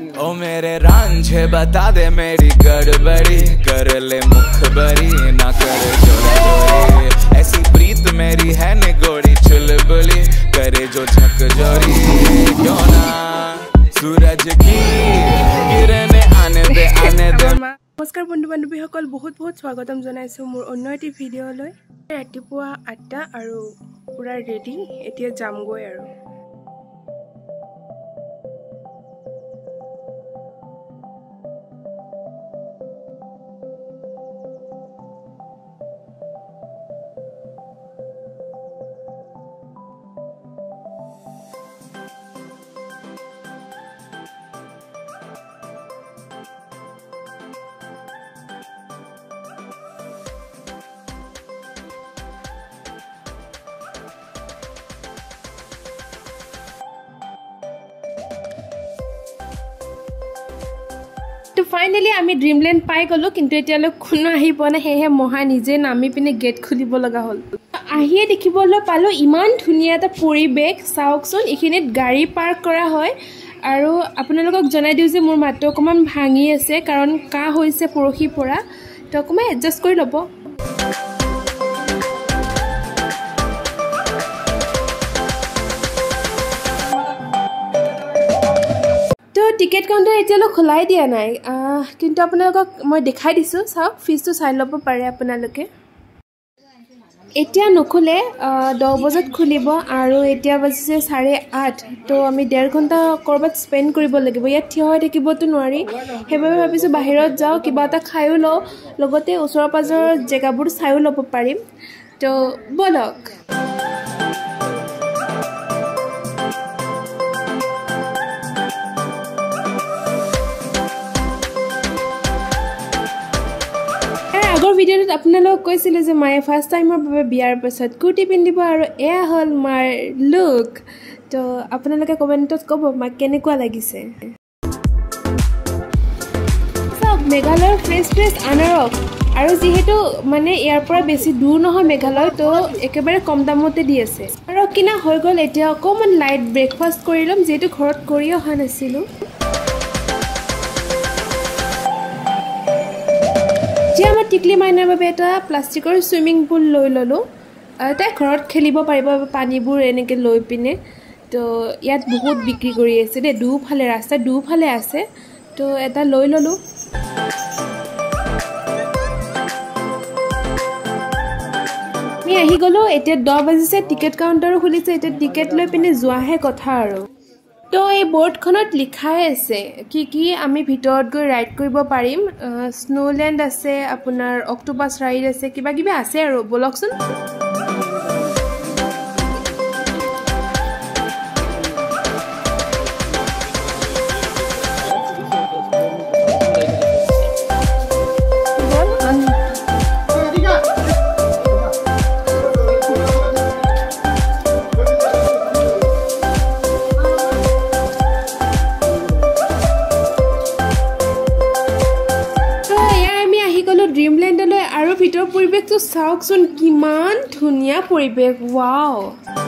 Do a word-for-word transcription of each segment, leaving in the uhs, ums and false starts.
ओ मेरे रांझे बता दे मेरी गड़बड़ी कर ले मुखबरी ना कर जोरा जोरी ऐसी प्रीत मेरी है निगोड़ी चुलबुली करे जो झकझोरी क्यों ना सूरज की किरणे आने दे आने दे। नमस्कार बंधु बान्धवीসকল बहुत बहुत स्वागतम जनाइছো মোৰ অন্য এটি ভিডিঅ'লৈ। ৰাতিপুৱা আঠটা আৰু পুৰা ৰেডি এতিয়া যামগৈ আৰু तो फाइनली आमी ड्रीमलैंड पाई गलो किंतु एतियाले कोनो आही पना हेहे महा निजे नामी पिने गेट खुलिब लगा हल আহিয়ে দেখিবলৈ পালো ইমান ধুনিয়া এটা পৰিবেশ চাওকচোন এখিনিত গাড়ী পাৰ্ক কৰা হয় আৰু আপোনালোকক জনাই দিও যে মোৰ মাতটো অকমান ভাঙি আছে কাৰণ কা হৈছে পৰখি পৰা তো অকমান এডজাস্ট কৰি লব। টিকেট কাউন্টাৰ এতিয়ালৈ খোলাই দিয়া নাই কিন্তু আপোনালোকক মই দেখাই দিছো চাওক ফিজটো চাই ল'ব পাৰে আপোনালোকে। এতিয়া নখুলে দহ বজাত খুলিব আৰু এতিয়া বাজিছে চাৰে আঠ তো আমি ডেৰ ঘণ্টা কৰবাত স্পেণ্ড কৰিব লাগিব ইয়াত থিয় হৈ থাকিবতো নোৱাৰি সেইবাবে ভাবিছোঁ বাহিৰত যাওঁ কিবা এটা খায়ো লওঁ লগতে ওচৰৰ পাজৰৰ জেগাবোৰ চায়ো ল'ব পাৰিম তো বলক। আগৰ ভিডিঅ'ত আপোনালোকক কৈছিলে যে মায়ে ফাৰ্ষ্ট টাইমৰ বাবে বিয়াৰ পাছত কুৰ্তি পিন্ধিব আৰু এয়া হ'ল মাৰ লুক তো আপোনালোকে কমেণ্টত ক'ব মাক কেনেকুৱা লাগিছে। চাওক মেঘালয়ৰ ফ্ৰেছ ফ্ৰেছ আনাৰস আৰু যিহেতু মানে ইয়াৰ পৰা বেছি দূৰ নহয় মেঘালয় তো একেবাৰে কম দামতে দি আছে আৰু কিনা হৈ গ'ল এতিয়া অকণমান লাইট ব্ৰেকফাষ্ট কৰি ল'ম যিহেতু ঘৰত কৰি অহা নাছিলোঁ। যে আমাৰ টিকলি মাইনাৰ বাবে এটা প্লাষ্টিকৰ চুইমিং পুল লৈ ল'লোঁ তাই ঘৰত খেলিব পাৰিব পানীবোৰ এনেকৈ লৈ পিনে তো ইয়াত বহুত বিক্ৰী কৰি আছে দেই দুফালে ৰাস্তা দুফালে আছে তো এটা লৈ ল'লোঁ। আমি আহি গ'লোঁ এতিয়া দহ বাজিছে টিকেট কাউণ্টাৰো খুলিছে এতিয়া টিকেট লৈ পিনে যোৱাহে কথা আৰু তো এই বোৰ্ডখনত লিখাই আছে কি কি আমি ভিতৰত গৈ ৰাইড কৰিব পাৰিম স্নোলেণ্ড আছে আপোনাৰ অক্টোপাছ ৰাইড আছে কিবা কিবি আছে আৰু বলকচোন। ড্ৰিমলেণ্ডলৈ আৰু ভিতৰৰ পৰিৱেশটো চাওকচোন কিমান ধুনীয়া পৰিৱেশ ৱাও।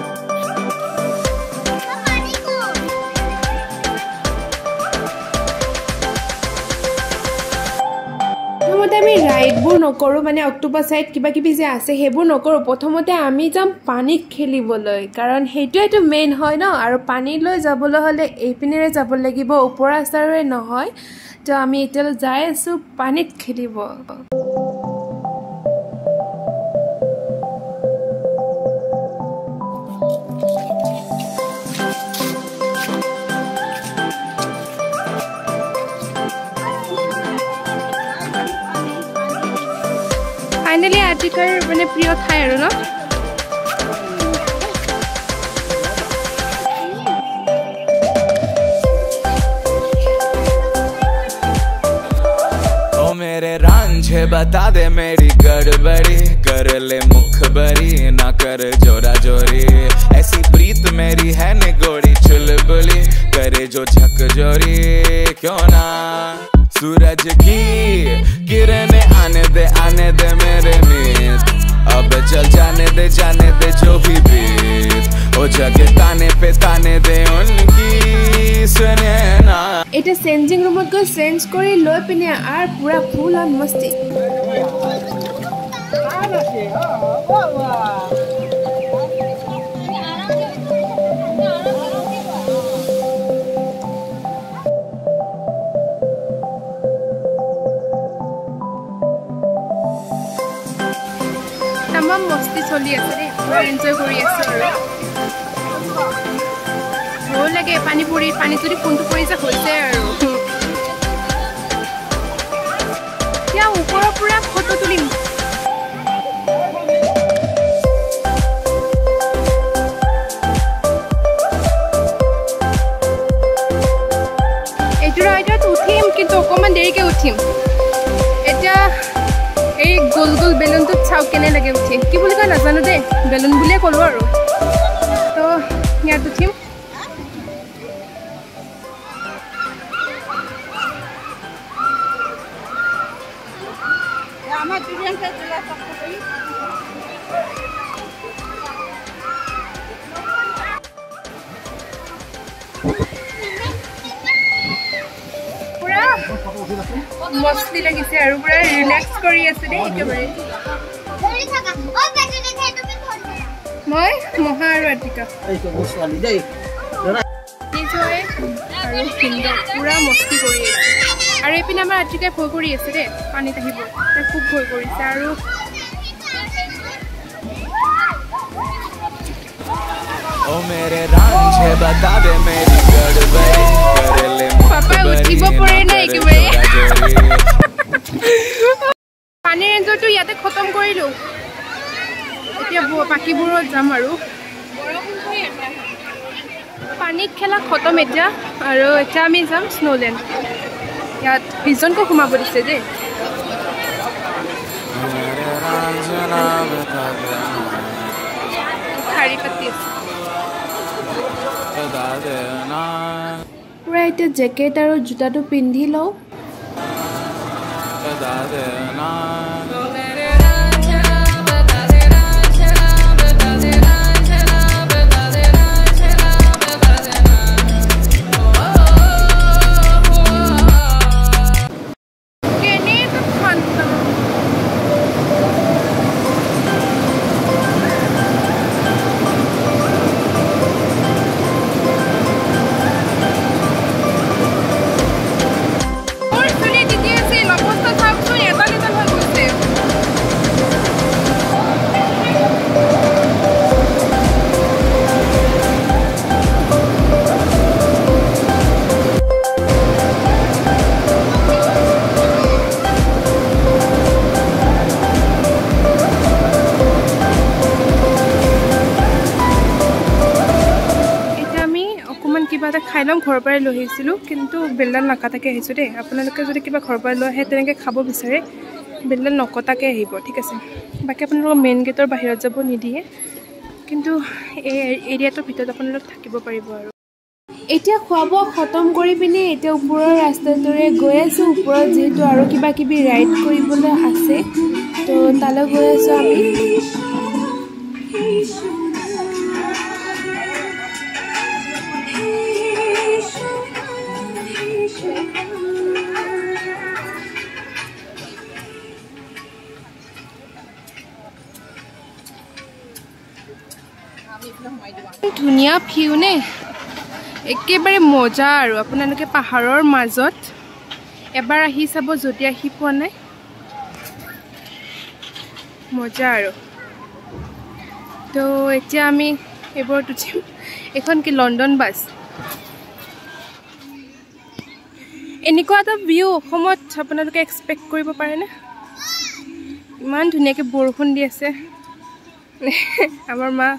প্ৰথমতে আমি ৰাইডবোৰ নকৰোঁ মানে অক্টোপাছ ৰাইড কিবা কিবি যে আছে সেইবোৰ নকৰোঁ প্ৰথমতে আমি যাম পানীত খেলিবলৈ কাৰণ সেইটোৱেইটো মেইন হয় ন আৰু পানীলৈ যাবলৈ হ'লে এইপিনেৰে যাব লাগিব ওপৰ ৰাস্তাৰে নহয় তো আমি এতিয়ালৈ যাই আছোঁ পানীত খেলিব। ফাইনেলি আৰ্টিকাৰ মানে প্ৰিয় ঠাই আৰু ন मेरे रांझे बता दे मेरी गड़बड़ी कर ले मुखबरी ना कर जोरा जोरी ऐसी प्रीत मेरी है निगोड़ी चुलबुली करे जो झकझोरी क्यों ना सूरज की किरणे आने दे आने दे मेरे मीत अब चल जाने दे जाने दे जो भी बीत ओ जगे ताने पे ताने दे उनकी सुने ना এটা চেঞ্জিং ৰুমত গৈ চেঞ্জ কৰি লৈ পিনে আৰু পুৰা ফুল অন মস্তি तमाम मस्ती चली আছে रे পুৰা এনজয় কৰি আছে আৰু ভাল লাগে পানী পৰি পানী যদি কোনটো পৰি যা হৈছে আৰু কিয়া ওপৰৰ পুৰা ফটো তুলিম এইটো ৰাইডত উঠিম কিন্তু অকমান দেৰিকে উঠিম এটা এই গোল গোল বেলুনটো চাও কেনে লাগে উঠি কি বুলি কয় নাজানো দে বেলুন বুলিয়ে ক'লো আৰু তো ইয়াত উঠিম আমার Dreamland তে চলে আসতে পুৰা মস্তি লাগিছে আৰু পুৰা ৰিলেক্স কৰি আছে দে একেবাৰে ধৰি থাকা ও বেটি দেখাই তুমি ধৰি থাকা মই মহা আৰু আতিকা এইটো বসৱালি দেই নিজয় আৰু সুন্দৰ পুৰা মস্তি কৰি আছে আৰু এপিনে আমাৰ আতিকাই ভয় কৰি আছে দে পানীত আহিব তাই খুব ভয় কৰিছে আৰু ओ मेरे रांझे बता दे मेरी गड़बड़ी कर ले পাপা উঠিব পৰে না একেবাৰে পানীৰ এনজয়টো ইয়াতে খতম কৰিলো এতিয়া বাকীবোৰত যাম আৰু পানীত খেলা খতম এতিয়া আৰু এতিয়া আমি যাম স্নোলেণ্ড ইয়াত বিজনকো সোমাব দিছে দেই শাৰী পাতি আছে পুৰা এতিয়া জেকেট আৰু জোতাটো পিন্ধি লওঁ কিবা এটা খাই ল'ম ঘৰৰ পৰাই লৈ আহিছিলোঁ কিন্তু বেলডাল নাকাটাকৈ আহিছোঁ দেই আপোনালোকে যদি কিবা ঘৰৰ পৰাই লৈ আহে তেনেকৈ খাব বিচাৰে বেলডাল নকটাকৈ আহিব ঠিক আছে বাকী আপোনালোকক মেইন গেটৰ বাহিৰত যাব নিদিয়ে কিন্তু এই এৰিয়াটোৰ ভিতৰত আপোনালোক থাকিব পাৰিব আৰু এতিয়া খোৱা বোৱা খতম কৰি পিনে এতিয়া ওপৰৰ ৰাস্তাটোৰে গৈ আছোঁ ওপৰত যিহেতু আৰু কিবা কিবি ৰাইড কৰিবলৈ আছে তো তালৈ গৈ আছোঁ আমি ধুনীয়া ভিউ নে একেবাৰে মজা আৰু আপোনালোকে পাহাৰৰ মাজত এবাৰ আহি চাব যদি আহি পোৱা নাই মজা আৰু তো এতিয়া আমি এইবোৰত উঠিম এখন কি লণ্ডন বাছ এনেকুৱা এটা ভিউ অসমত আপোনালোকে এক্সপেক্ট কৰিব পাৰেনে ইমান ধুনীয়াকৈ বৰষুণ দি আছে আমাৰ মা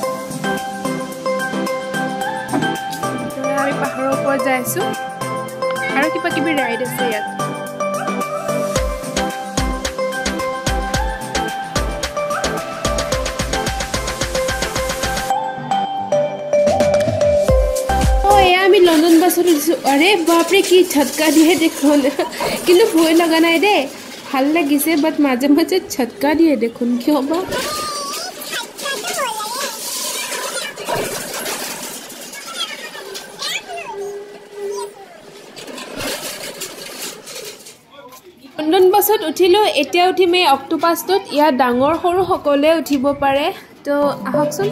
আমি পাহাৰৰ ওপৰত যাই আছোঁ আৰু কিবা কিবি ৰাইড আছে ইয়াত আমি লণ্ডন বাছত উঠিছোঁ আৰে বাপৰে কি ঝটকা দিয়ে দেখোন কিন্তু ভয় লগা নাই দেই ভাল লাগিছে বাট মাজে মাজে ঝটকা দিয়ে দেখোন কিয় বা লণ্ডন বাছত উঠিলো এতিয়া উঠিম এই অক্টোপাছটোত ইয়াত ডাঙৰ সৰু সকলোৱে উঠিব পাৰে তো আহকচোন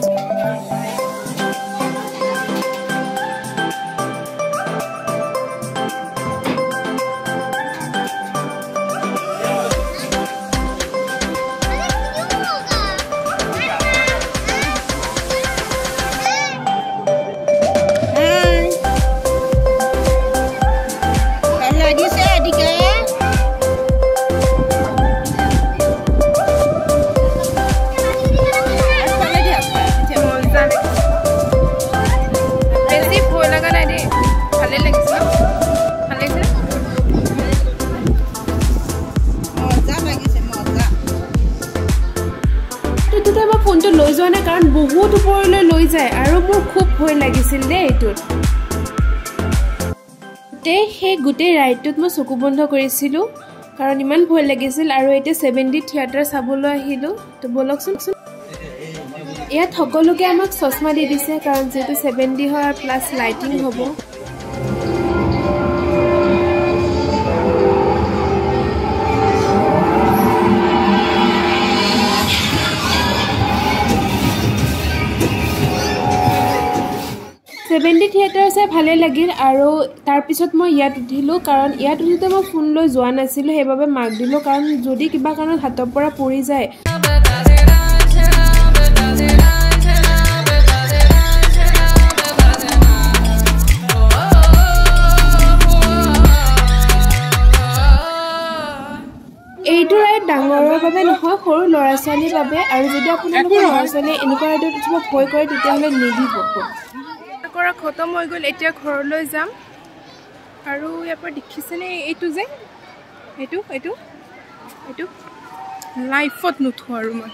ফোনটো লৈ যোৱা নাই কাৰণ বহুত ওপৰলৈ লৈ যায় আৰু মোৰ খুব ভয় লাগিছিল দে এইটোত তে সেই গোটেই ৰাইডটোত মই চকু বন্ধ কৰিছিলোঁ কাৰণ ইমান ভয় লাগিছিল আৰু এতিয়া ছেভেন ডি থিয়েটাৰ চাবলৈ আহিলোঁ তো বলকচোন ইয়াত সকলোকে আমাক চশমা দি দিছে কাৰণ যিহেতু ছেভেন ডি হয় আৰু প্লাছ লাইটিং হ'ব ছেভেন ডি থিয়েটাৰ চাই ভালে লাগিল আৰু তাৰপিছত মই ইয়াত উঠিলোঁ কাৰণ ইয়াত উঠোঁতে মই ফোন লৈ যোৱা নাছিলোঁ সেইবাবে মাক দিলোঁ কাৰণ যদি কিবা কাৰণত হাতৰ পৰা পৰি যায় এইটো ৰাইড ডাঙৰৰ বাবে নহয় সৰু ল'ৰা ছোৱালীৰ বাবে আৰু যদি আপোনালোকৰ ল'ৰা ছোৱালীয়ে এনেকুৱা ৰাইডত উঠিব ভয় কৰে তেতিয়াহ'লে নিদিব কৰা খতম হৈ গ'ল এতিয়া ঘৰলৈ যাম আৰু ইয়াৰ পৰা দেখিছেনে এইটো যে এইটো এইটো এইটো লাইফত নুঠো আৰু মই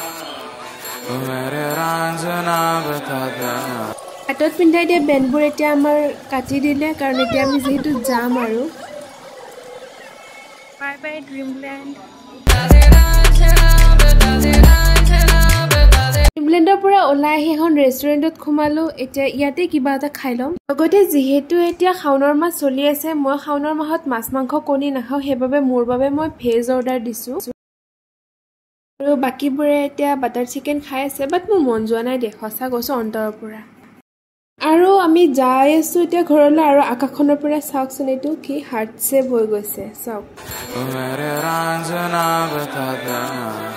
হাতত পিন্ধাই দিয়া বেণ্ডবোৰ এতিয়া আমাৰ কাটি দিলে কাৰণ এতিয়া আমি যিহেতু যাম আৰু বাই বাই ড্ৰিমলেণ্ড ড্ৰিমলেণ্ডৰ পৰা ওলাই আহি এখন ৰেষ্টুৰেণ্টত সোমালোঁ এতিয়া ইয়াতে কিবা এটা খাই ল'ম লগতে যিহেতু এতিয়া শাওনৰ মাহ চলি আছে মই শাওনৰ মাহত মাছ মাংস কণী নাখাওঁ সেইবাবে মোৰ বাবে মই ভেজ অৰ্ডাৰ দিছোঁ আৰু বাকীবোৰে এতিয়া বাটাৰ চিকেন খাই আছে বাট মোৰ মন যোৱা নাই দে সঁচা কৈছোঁ অন্তৰৰ পৰা আৰু আমি যাই আছোঁ এতিয়া ঘৰলৈ আৰু আকাশখনৰ পৰা চাওকচোন এইটো কি হাৰ্ট ছেভ হৈ গৈছে চাওক